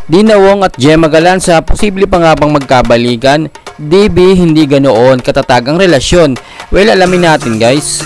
DEANNA WONG at Gemma Galanza, posible pa nga bang magkabalikan? Deavy, hindi ganoon katatag ang relasyon. Well, alamin natin guys.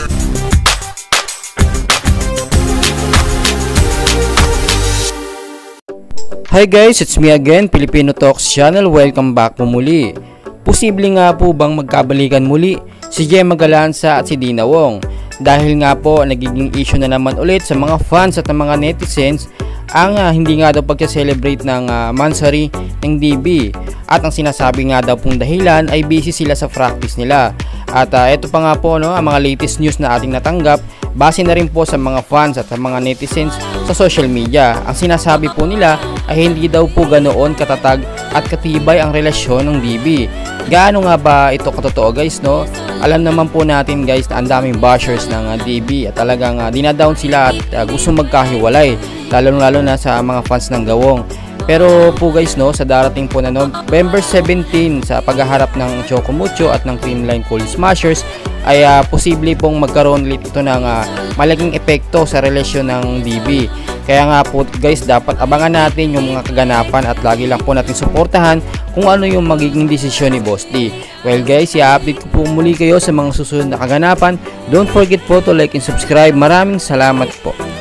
Hi guys, it's me again, Filipino Talks Channel. Welcome back po muli. Posible nga po bang magkabalikan muli si Gemma Galanza at si DEANNA WONG? Dahil nga po nagiging issue na naman ulit sa mga fans at mga netizens ang hindi nga daw pagka-celebrate ng mansari ng DB. At ang sinasabi nga daw pong dahilan ay busy sila sa practice nila. At ito pa nga po ang mga latest news na ating natanggap base na rin po sa mga fans at sa mga netizens sa social media. Ang sinasabi po nila ay hindi daw po ganoon katatag at katibay ang relasyon ng DB. Gaano nga ba ito katotoo guys, no? Alam naman po natin guys na ang daming bashers ng DB at talagang dinadown sila at gusto magkahiwalay, lalo na sa mga fans ng Gawong. Pero po guys, no, sa darating po na November 17 sa paghaharap ng Choco Mucho at ng Creamline Cool Smashers ay posible pong magkaroon ulit ito ng malaking epekto sa relasyon ng DB. Kaya nga po guys, dapat abangan natin yung mga kaganapan at lagi lang po natin suportahan kung ano yung magiging desisyon ni Boss D. Well guys, i-update ko po muli kayo sa mga susunod na kaganapan. Don't forget po to like and subscribe. Maraming salamat po.